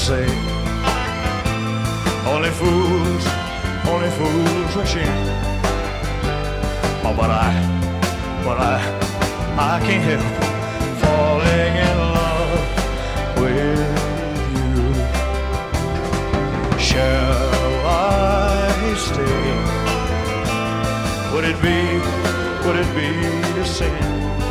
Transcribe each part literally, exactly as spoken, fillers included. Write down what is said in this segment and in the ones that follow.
say. Only fools, only fools rush in. Oh, but I, but I, I can't help falling in love with you. Shall I stay? Would it be, would it be a sin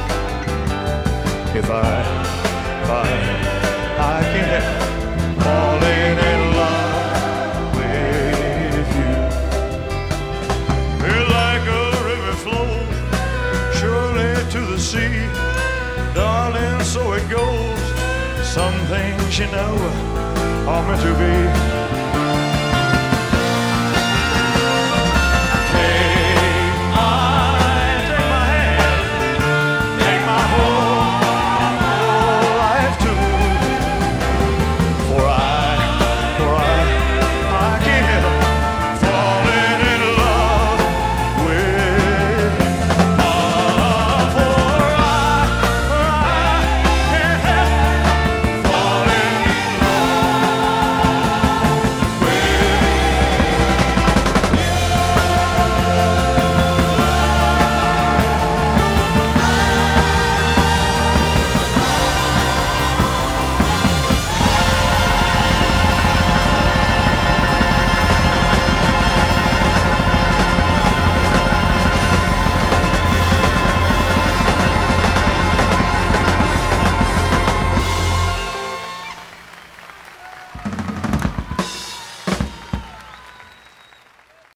if I, if I, I can't help falling in love with you? Feel like a river flows surely to the sea, darling, so it goes. Some things, you know, are meant to be.